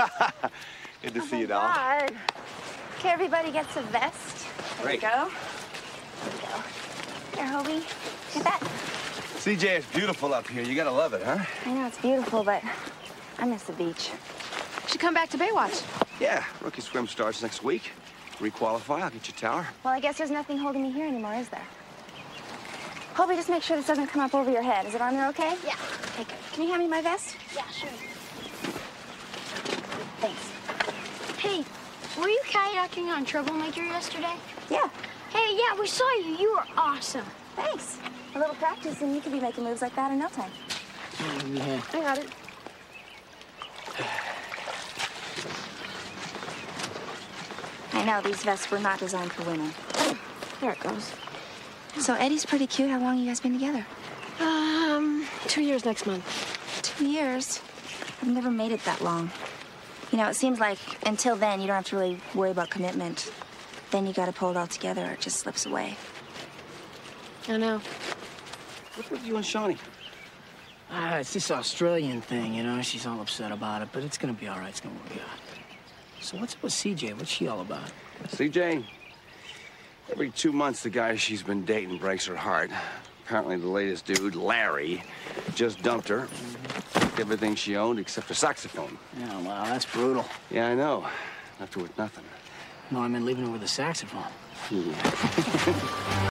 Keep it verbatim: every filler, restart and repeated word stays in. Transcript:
Good to oh see you, doll. God. Okay, everybody gets a vest. There Great. we go. There we go. Here, Hobie. Get that. C J, it's beautiful up here. You gotta love it, huh? I know it's beautiful, but I miss the beach. You should come back to Baywatch. Yeah, rookie swim starts next week. Requalify, I'll get you a tower. Well, I guess there's nothing holding me here anymore, is there? Hobie, just make sure this doesn't come up over your head. Is it on there okay? Yeah. Okay, good. Can you hand me my vest? Yeah, sure. Thanks. Hey, were you kayaking on Troublemaker yesterday? Yeah. Hey, yeah, we saw you. You were awesome. Thanks. A little practice and you could be making moves like that in no time. Yeah. I got it. I know, these vests were not designed for women. There it goes. So Eddie's pretty cute. How long you guys been together? Um, two years next month. Two years? I've never made it that long. You know, it seems like until then, you don't have to really worry about commitment. Then you gotta pull it all together or it just slips away. I know. What's with you and Shawnee? Ah, it's this Australian thing, you know? She's all upset about it, but it's gonna be all right. It's gonna work out. So what's up with C J? What's she all about? C J, every two months, the guy she's been dating breaks her heart. Apparently, the latest dude, Larry, just dumped her. Took everything she owned except her saxophone. Yeah, wow, that's brutal. Yeah, I know. Left her with nothing. No, I mean leaving her with a saxophone. Yeah.